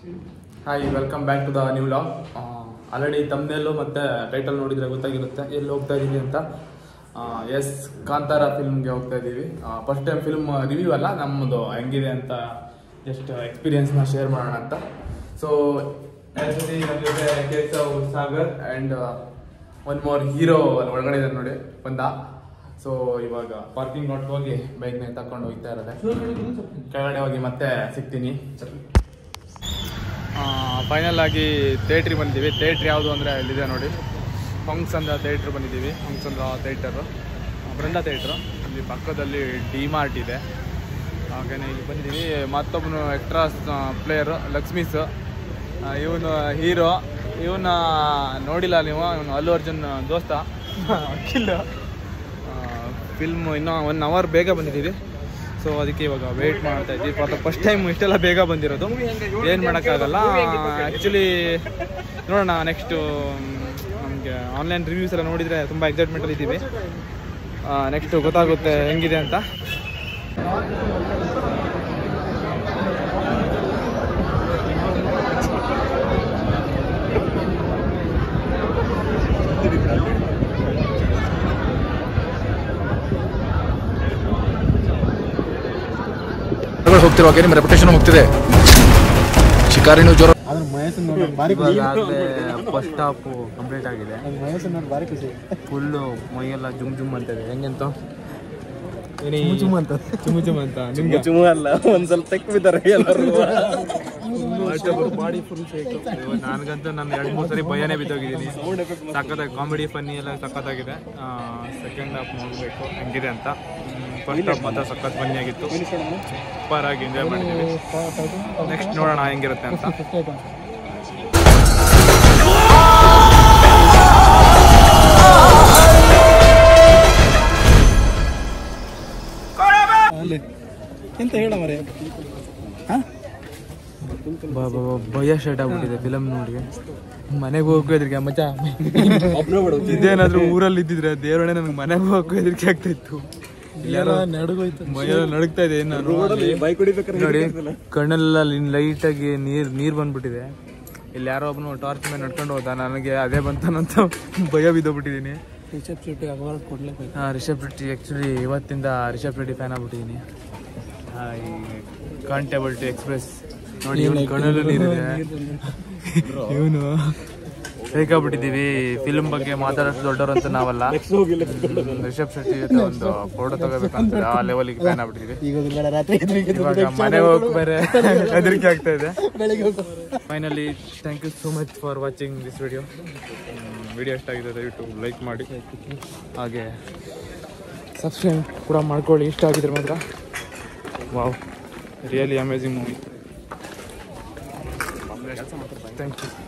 Hi, welcome back to the new vlog. Already thumbnail ಮತ್ತು title ನೋಡಿದರೆ ಗೊತ್ತಾಗಿರುತ್ತೆ ಎಲ್ಲಿ ಹೋಗ್ತಾ ಇದ್ದೀವಿ ಅಂತ. ಎಸ್, ಕಾಂತಾರ ಫಿಲ್ಮ್ಗೆ ಹೋಗ್ತಾ ಇದ್ದೀವಿ. ಫಸ್ಟ್ ಟೈಮ್ ಫಿಲ್ಮ್ ರಿವ್ಯೂ ಅಲ್ಲ, ನಮ್ಮದು ಹೆಂಗಿದೆ ಅಂತ ಜಸ್ಟ್ ಎಕ್ಸ್ಪೀರಿಯನ್ಸ್ನ ಶೇರ್ ಮಾಡೋಣ ಅಂತ. ಸೊ ಆ್ಯಕ್ಚುಲಿ ನಮ್ಮ ಜೊತೆ Keshav, Sagar and one more hero ಅಲ್ಲಿ ಒಳಗಡೆ ಇದೆ ನೋಡಿ, ಬಂದ. ಸೊ ಇವಾಗ ಪಾರ್ಕಿಂಗ್ ಲಾಟ್ಗೆ ಹೋಗಿ ಬೈಕ್ನ ತಗೊಂಡು ಹೋಗ್ತಾ ಇರೋದೆ. ಕೆಳಗಡೆ ಹೋಗಿ ಮತ್ತೆ ಸಿಗ್ತೀನಿ. ಫೈನಲ್ ಆಗಿ ಥಿಯೇಟ್ರಿಗೆ ಬಂದಿದ್ದೀವಿ. ಥಿಯೇಟ್ರ್ ಯಾವುದು ಅಂದರೆ ಇಲ್ಲಿದೆ ನೋಡಿ, ಹೊಂಗ್ಸಂದ್ರ ಥಿಯೇಟ್ರ್ ಬಂದಿದ್ದೀವಿ. Hongasandra theatre, Brinda theatre. ಇಲ್ಲಿ ಪಕ್ಕದಲ್ಲಿ ಡಿ-ಮಾರ್ಟ್ ಇದೆ. ಹಾಗೆಯೇ ಇಲ್ಲಿ ಬಂದಿದ್ದೀವಿ. ಮತ್ತೊಬ್ಬನು ಎಕ್ಸ್ಟ್ರಾ ಪ್ಲೇಯರು ಲಕ್ಷ್ಮೀಸ್, ಇವನು ಹೀರೋ. ಇವನ್ನ ನೋಡಿಲ್ಲ ನೀವು, ಇವನು ಅಲ್ಲು ಅರ್ಜುನ್ ದೋಸ್ತ ಅಖಿಲ್. ಫಿಲ್ಮ್ ಇನ್ನೂ 1 ಅವರ್ ಬೇಗ ಬಂದಿದ್ದೀವಿ. ಸೊ ಅದಕ್ಕೆ ಇವಾಗ ವೇಟ್ ಮಾಡ್ತಾ ಇದ್ದೀವಿ. ಫಸ್ಟ್ ಟೈಮ್ ಇಷ್ಟೆಲ್ಲ ಬೇಗ ಬಂದಿರೋದು, ಏನು ಮಾಡೋಕ್ಕಾಗಲ್ಲ. ಆ್ಯಕ್ಚುಲಿ ನೋಡೋಣ, ನೆಕ್ಸ್ಟು ನಮಗೆ ಆನ್ಲೈನ್ ರಿವ್ಯೂಸ್ ಎಲ್ಲ ನೋಡಿದರೆ ತುಂಬ ಎಕ್ಸೈಟ್ಮೆಂಟಲ್ಲಿ ಇದ್ದೀವಿ. ನೆಕ್ಸ್ಟು ಗೊತ್ತಾಗುತ್ತೆ ಹೆಂಗಿದೆ ಅಂತ. ಹೋಗ್ತಿರುವಾಗ ನಿಮ್ಮ ರೆಪ್ಯುಟೇಷನ್ ಹೋಗ್ತಿದೆ. ಶಿಕಾರಿನೂ ಜೋರ. ಫಸ್ಟ್ ಸ್ಟಾಪು ಕಂಪ್ಲೀಟ್ ಆಗಿದೆ. ಫುಲ್ಲು ಮೈಯೆಲ್ಲ ಜುಮ್ ಜುಮ್ ಅಂತಿದೆ. ಹೆಂಗಂತ ನಿಮ್ಗೆ ಚುಮು ಅಲ್ಲ, ಒಂದ್ ಸ್ವಲ್ಪ ತೆಕ್ಕಿದ್ದಾರೆ ಎಲ್ಲರೂ. Body full shake. ನನಗಂತೂ ನಾನು 2-3 ಸರಿ ಭಯನೇ ಬಿದ್ದೋಗಿದ್ದೀನಿ. ಸಖತ್ತಾಗಿ ಕಾಮಿಡಿ ಫನ್ನಿ ಎಲ್ಲ ಸಖತ್ತಾಗಿದೆ. ಸೆಕೆಂಡ್ ಹಾಫ್ ನೋಡಬೇಕು ಹೆಂಗಿದೆ ಅಂತ. ಫಸ್ಟ್ ಹಾಫ್ ಮಾತ್ರ ಸಖತ್ ಫನ್ನಿ ಆಗಿತ್ತು, ಸೂಪರ್ ಆಗಿ ಎಂಜಾಯ್ ಮಾಡಿದ್ದೀವಿ. ನೆಕ್ಸ್ಟ್ ನೋಡೋಣ ಹೆಂಗಿರುತ್ತೆ ಅಂತ. ಎಂತ ಹೇಳ ಮರೆ, ಭಯ ಸ್ಟಾರ್ಟ್ ಆಗ್ಬಿಟ್ಟಿದೆ ಫಿಲಮ್ ನೋಡಿ. ಮನೆಗೆ ಹೋಗೋದ್ರಿಗೆ ಮಚ್ಚ, ಇದೇನಾದ್ರೂ ಊರಲ್ಲಿ ಇದ್ದಿದ್ರೆ ದೇವರೇ ನನಗೆ ಮನೆಗೆ ಹೋಗೋ ಹೆದರಿಕೆ ಆಗ್ತಾ ಇತ್ತು. ಮೈಯೆಲ್ಲ ನಡುಗ್ತಾ ಇದೆ. ನೋಡಿ, ಕಣ್ಣೆಲ್ಲ ಲೈಟಾಗಿ ನೀರ್ ಬಂದ್ಬಿಟ್ಟಿದೆ. ಇಲ್ಲಿ ಯಾರೋ ಒಬ್ಬನು ಟಾರ್ಚ್ ಮೇಲೆ ನಡ್ಕೊಂಡು ಹೋದ, ನನಗೆ ಅದೇ ಬಂತಾನಂತ ಭಯ ಬಿದ್ದೋಗ್ಬಿಟ್ಟಿದ್ದೀನಿ. ರಿಷಬ್ ಶೆಟ್ಟಿ ಅವಾರ್ಡ್ ಕೊಡ್ಲೇಬೇಕು. ರಿಷಬ್ ಶೆಟ್ಟಿ ಆ್ಯಕ್ಚುಲಿ ಇವತ್ತಿಂದ ರಿಷಬ್ ಶೆಟ್ಟಿ ಫ್ಯಾನ್ ಆಗ್ಬಿಟ್ಟಿದ್ದೀನಿ. ಕಾಂಟೇಬಲ್ ಟು ಎಕ್ಸ್ಪ್ರೆಸ್ ನೋಡಿ, ಇವನು ಕಣ್ಣಲ್ಲೂ ನೀರಿದೆ. ಇವನು ಸೇಕಾಗ್ಬಿಟ್ಟಿದ್ದೀವಿ. ಫಿಲ್ಮ್ ಬಗ್ಗೆ ಮಾತಾಡೋಷ್ಟು ದೊಡ್ಡವರು ಅಂತ ನಾವಲ್ಲ. ರಿಷಬ್ ಶೆಟ್ಟಿ ಜೊತೆ ಒಂದು ಫೋಟೋ ತಗೋಬೇಕಂತ ಆ ಲೆವೆಲ್ಗೆ ಫ್ಯಾನ್ ಆಗ್ಬಿಟ್ಟಿದ್ದೀವಿ. ಇವಾಗ ಮನೆ ಹೋಗಿ ಬೇರೆ ಹೆದರಿಕೆ ಆಗ್ತಾ ಇದೆ. Finally thank you so much for watching this video. Video ಇಷ್ಟ ಆಗಿದೆ ದಯವಿಟ್ಟು ಲೈಕ್ ಮಾಡಿ, ಹಾಗೆ ಸಬ್ಸ್ಕ್ರೈಬ್ ಕೂಡ ಮಾಡ್ಕೊಳ್ಳಿ ಇಷ್ಟ ಆಗಿದ್ರೆ ಮಾತ್ರ. Wow, really amazing movie. Thank you.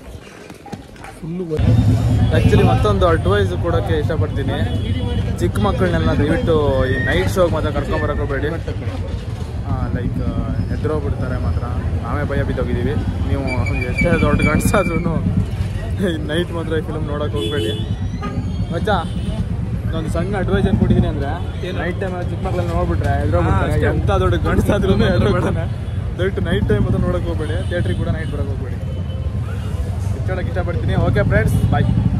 Actually ಮತ್ತೊಂದು ಅಡ್ವೈಸ್ ಕೊಡೋಕ್ಕೆ ಇಷ್ಟಪಡ್ತೀನಿ. ಚಿಕ್ಕ ಮಕ್ಕಳನ್ನೆಲ್ಲ ದಯವಿಟ್ಟು ಈ ನೈಟ್ ಶೋಗೆ ಮಾತ್ರ ಕರ್ಕೊಂಬರಕ್ಕೆ ಹೋಗಬೇಡಿ. ಲೈಕ್ ಎದುರೋಗ್ಬಿಡ್ತಾರೆ ಮಾತ್ರ. ನಾವೇ ಭಯ ಬಿದ್ದೋಗಿದ್ದೀವಿ. ನೀವು ಎಷ್ಟೇ ದೊಡ್ಡ ಗಂಡಸಾದ್ರೂ ನೈಟ್ ಮಾತ್ರ ಈ ಫಿಲ್ಮ್ ನೋಡೋಕೆ ಹೋಗಬೇಡಿ. ಮಚ್ಚ, ಒಂದು ಸಣ್ಣ ಅಡ್ವೈಸ್ ಏನು ಕೊಟ್ಟಿದ್ದೀನಿ ಅಂದರೆ, ನೈಟ್ ಟೈಮ್ ಚಿಕ್ಕ ಮಕ್ಕಳನ್ನ ನೋಡ್ಬಿಟ್ರೆ ಎದುರೋಗ್ಬಿಡ್ತಾರೆ. ಎಂಥ ದೊಡ್ಡ ಗಂಡಸಾದ್ರೂ ಎದುರೋಗ್ಬಿಡ್ತಾನೆ. ದಯವಿಟ್ಟು ನೈಟ್ ಟೈಮ್ ಮಾತ್ರ ನೋಡೋಕೆ ಹೋಗಬೇಡಿ. ಥಿಯೇಟ್ರಿಗೆ ಕೂಡ ನೈಟ್ ಬರೋಕ್ಕೆ ಹೋಗಬೇಡಿ. ಹೇಳಕ್ಕೆ ಇಷ್ಟಪಡ್ತೀನಿ. ಓಕೆ ಫ್ರೆಂಡ್ಸ್, ಬಾಯ್.